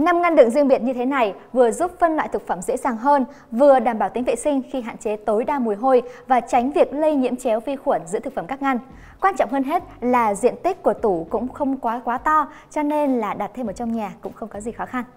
5 ngăn đựng riêng biệt như thế này vừa giúp phân loại thực phẩm dễ dàng hơn, vừa đảm bảo tính vệ sinh khi hạn chế tối đa mùi hôi và tránh việc lây nhiễm chéo vi khuẩn giữa thực phẩm các ngăn. Quan trọng hơn hết là diện tích của tủ cũng không quá to, cho nên là đặt thêm ở trong nhà cũng không có gì khó khăn.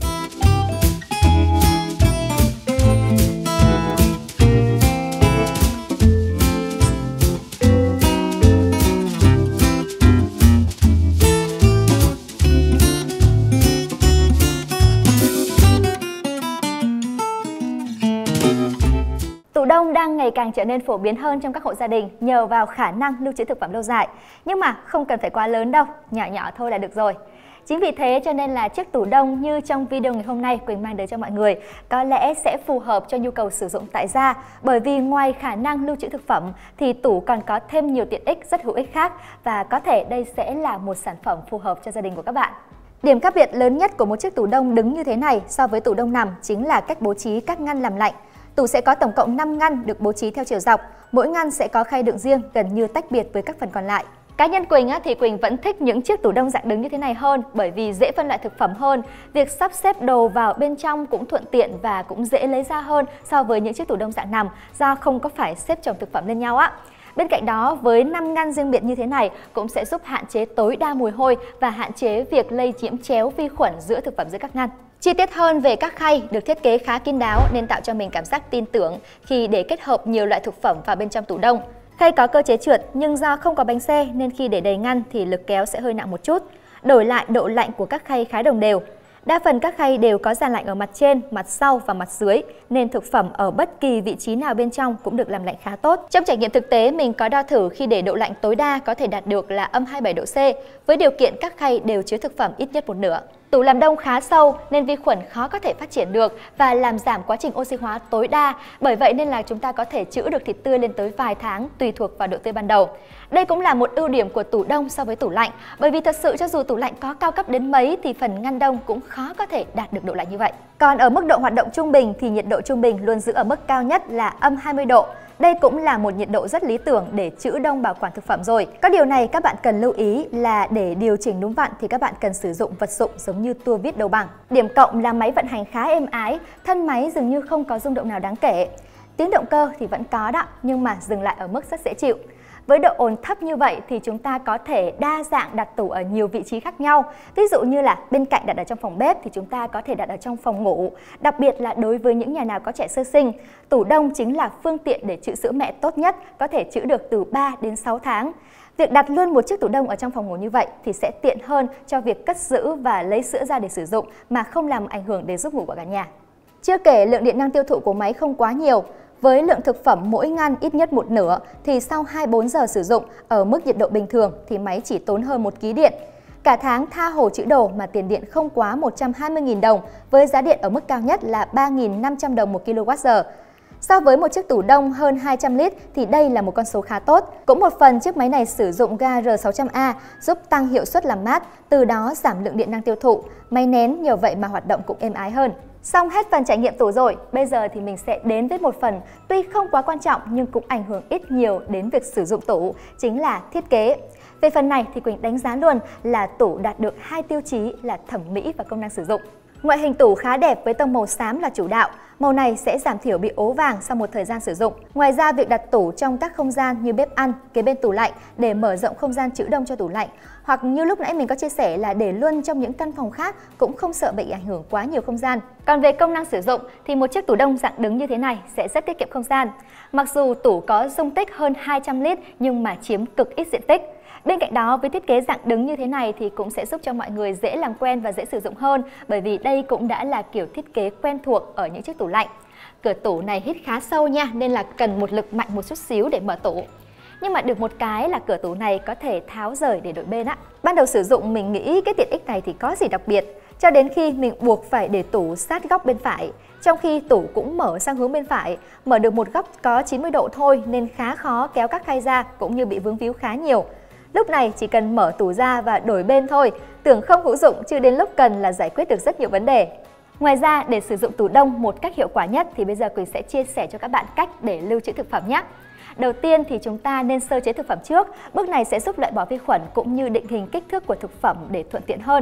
Tủ đông đang ngày càng trở nên phổ biến hơn trong các hộ gia đình nhờ vào khả năng lưu trữ thực phẩm lâu dài. Nhưng mà không cần phải quá lớn đâu, nhỏ nhỏ thôi là được rồi. Chính vì thế cho nên là chiếc tủ đông như trong video ngày hôm nay Quỳnh mang đến cho mọi người có lẽ sẽ phù hợp cho nhu cầu sử dụng tại gia, bởi vì ngoài khả năng lưu trữ thực phẩm thì tủ còn có thêm nhiều tiện ích rất hữu ích khác, và có thể đây sẽ là một sản phẩm phù hợp cho gia đình của các bạn. Điểm khác biệt lớn nhất của một chiếc tủ đông đứng như thế này so với tủ đông nằm chính là cách bố trí các ngăn làm lạnh. Tủ sẽ có tổng cộng 5 ngăn được bố trí theo chiều dọc, mỗi ngăn sẽ có khay đựng riêng gần như tách biệt với các phần còn lại. Cá nhân Quỳnh thì Quỳnh vẫn thích những chiếc tủ đông dạng đứng như thế này hơn, bởi vì dễ phân loại thực phẩm hơn, việc sắp xếp đồ vào bên trong cũng thuận tiện và cũng dễ lấy ra hơn so với những chiếc tủ đông dạng nằm, do không có phải xếp chồng thực phẩm lên nhau á. Bên cạnh đó, với 5 ngăn riêng biệt như thế này cũng sẽ giúp hạn chế tối đa mùi hôi và hạn chế việc lây nhiễm chéo vi khuẩn giữa thực phẩm giữa các ngăn. Chi tiết hơn về các khay được thiết kế khá kín đáo nên tạo cho mình cảm giác tin tưởng khi để kết hợp nhiều loại thực phẩm vào bên trong tủ đông. Khay có cơ chế trượt nhưng do không có bánh xe nên khi để đầy ngăn thì lực kéo sẽ hơi nặng một chút. Đổi lại độ lạnh của các khay khá đồng đều. Đa phần các khay đều có dàn lạnh ở mặt trên, mặt sau và mặt dưới, nên thực phẩm ở bất kỳ vị trí nào bên trong cũng được làm lạnh khá tốt. Trong trải nghiệm thực tế, mình có đo thử khi để độ lạnh tối đa có thể đạt được là âm 27 độ C, với điều kiện các khay đều chứa thực phẩm ít nhất một nửa. Tủ làm đông khá sâu nên vi khuẩn khó có thể phát triển được và làm giảm quá trình oxy hóa tối đa. Bởi vậy nên là chúng ta có thể trữ được thịt tươi lên tới vài tháng tùy thuộc vào độ tươi ban đầu. Đây cũng là một ưu điểm của tủ đông so với tủ lạnh, bởi vì thật sự cho dù tủ lạnh có cao cấp đến mấy thì phần ngăn đông cũng khó có thể đạt được độ lạnh như vậy. Còn ở mức độ hoạt động trung bình thì nhiệt độ trung bình luôn giữ ở mức cao nhất là âm 20 độ. Đây cũng là một nhiệt độ rất lý tưởng để trữ đông bảo quản thực phẩm rồi. Có điều này các bạn cần lưu ý là để điều chỉnh đúng vặn thì các bạn cần sử dụng vật dụng giống như tua vít đầu bằng. Điểm cộng là máy vận hành khá êm ái, thân máy dường như không có rung động nào đáng kể. Tiếng động cơ thì vẫn có đó, nhưng mà dừng lại ở mức rất dễ chịu. Với độ ồn thấp như vậy thì chúng ta có thể đa dạng đặt tủ ở nhiều vị trí khác nhau. Ví dụ như là bên cạnh đặt ở trong phòng bếp thì chúng ta có thể đặt ở trong phòng ngủ. Đặc biệt là đối với những nhà nào có trẻ sơ sinh, tủ đông chính là phương tiện để trữ sữa mẹ tốt nhất, có thể trữ được từ 3 đến 6 tháng. Việc đặt luôn một chiếc tủ đông ở trong phòng ngủ như vậy thì sẽ tiện hơn cho việc cất giữ và lấy sữa ra để sử dụng mà không làm ảnh hưởng đến giấc ngủ của cả nhà. Chưa kể lượng điện năng tiêu thụ của máy không quá nhiều. Với lượng thực phẩm mỗi ngăn ít nhất một nửa thì sau 24 giờ sử dụng ở mức nhiệt độ bình thường thì máy chỉ tốn hơn 1 kg điện. Cả tháng tha hồ trữ đồ mà tiền điện không quá 120.000 đồng với giá điện ở mức cao nhất là 3.500 đồng 1 kWh. So với một chiếc tủ đông hơn 200 lít thì đây là một con số khá tốt. Cũng một phần chiếc máy này sử dụng ga R600A giúp tăng hiệu suất làm mát, từ đó giảm lượng điện năng tiêu thụ. Máy nén nhờ vậy mà hoạt động cũng êm ái hơn. Xong hết phần trải nghiệm tủ rồi, bây giờ thì mình sẽ đến với một phần tuy không quá quan trọng nhưng cũng ảnh hưởng ít nhiều đến việc sử dụng tủ, chính là thiết kế. Về phần này thì Quỳnh đánh giá luôn là tủ đạt được 2 tiêu chí là thẩm mỹ và công năng sử dụng. Ngoại hình tủ khá đẹp với tông màu xám là chủ đạo. Màu này sẽ giảm thiểu bị ố vàng sau một thời gian sử dụng. Ngoài ra, việc đặt tủ trong các không gian như bếp ăn, kế bên tủ lạnh để mở rộng không gian trữ đông cho tủ lạnh, hoặc như lúc nãy mình có chia sẻ là để luôn trong những căn phòng khác cũng không sợ bị ảnh hưởng quá nhiều không gian. Còn về công năng sử dụng thì một chiếc tủ đông dạng đứng như thế này sẽ rất tiết kiệm không gian. Mặc dù tủ có dung tích hơn 200 lít nhưng mà chiếm cực ít diện tích. Bên cạnh đó, với thiết kế dạng đứng như thế này thì cũng sẽ giúp cho mọi người dễ làm quen và dễ sử dụng hơn, bởi vì đây cũng đã là kiểu thiết kế quen thuộc ở những chiếc tủ lạnh. Cửa tủ này hít khá sâu nha, nên là cần một lực mạnh một chút xíu để mở tủ. Nhưng mà được một cái là cửa tủ này có thể tháo rời để đổi bên á. Ban đầu sử dụng mình nghĩ cái tiện ích này thì có gì đặc biệt, cho đến khi mình buộc phải để tủ sát góc bên phải. Trong khi tủ cũng mở sang hướng bên phải, mở được một góc có 90 độ thôi nên khá khó kéo các khay ra cũng như bị vướng víu khá nhiều. Lúc này chỉ cần mở tủ ra và đổi bên thôi, tưởng không hữu dụng chứ đến lúc cần là giải quyết được rất nhiều vấn đề. Ngoài ra, để sử dụng tủ đông một cách hiệu quả nhất thì bây giờ Quỳnh sẽ chia sẻ cho các bạn cách để lưu trữ thực phẩm nhé. Đầu tiên thì chúng ta nên sơ chế thực phẩm trước. Bước này sẽ giúp loại bỏ vi khuẩn cũng như định hình kích thước của thực phẩm để thuận tiện hơn.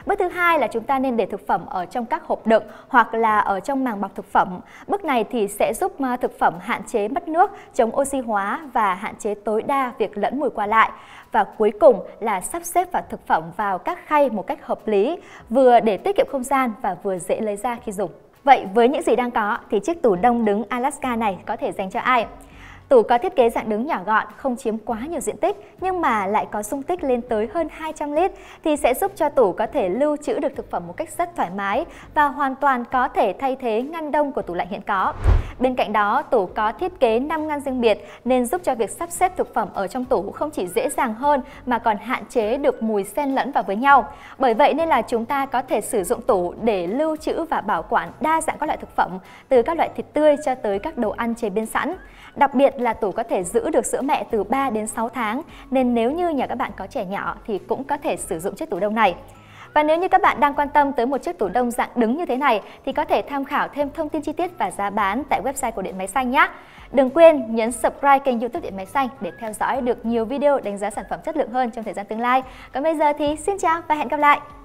Bước thứ hai là chúng ta nên để thực phẩm ở trong các hộp đựng hoặc là ở trong màng bọc thực phẩm. Bước này thì sẽ giúp thực phẩm hạn chế mất nước, chống oxy hóa và hạn chế tối đa việc lẫn mùi qua lại. Và cuối cùng là sắp xếp vào thực phẩm vào các khay một cách hợp lý, vừa để tiết kiệm không gian và vừa dễ lấy ra khi dùng. Vậy với những gì đang có thì chiếc tủ đông đứng Alaska này có thể dành cho ai? Tủ có thiết kế dạng đứng nhỏ gọn, không chiếm quá nhiều diện tích nhưng mà lại có dung tích lên tới hơn 200 lít thì sẽ giúp cho tủ có thể lưu trữ được thực phẩm một cách rất thoải mái và hoàn toàn có thể thay thế ngăn đông của tủ lạnh hiện có. Bên cạnh đó, tủ có thiết kế 5 ngăn riêng biệt nên giúp cho việc sắp xếp thực phẩm ở trong tủ không chỉ dễ dàng hơn mà còn hạn chế được mùi xen lẫn vào với nhau. Bởi vậy nên là chúng ta có thể sử dụng tủ để lưu trữ và bảo quản đa dạng các loại thực phẩm, từ các loại thịt tươi cho tới các đồ ăn chế biến sẵn. Đặc biệt là tủ có thể giữ được sữa mẹ từ 3 đến 6 tháng, nên nếu như nhà các bạn có trẻ nhỏ thì cũng có thể sử dụng chiếc tủ đông này. Và nếu như các bạn đang quan tâm tới một chiếc tủ đông dạng đứng như thế này thì có thể tham khảo thêm thông tin chi tiết và giá bán tại website của Điện Máy Xanh nhé. Đừng quên nhấn subscribe kênh YouTube Điện Máy Xanh để theo dõi được nhiều video đánh giá sản phẩm chất lượng hơn trong thời gian tương lai. Còn bây giờ thì xin chào và hẹn gặp lại!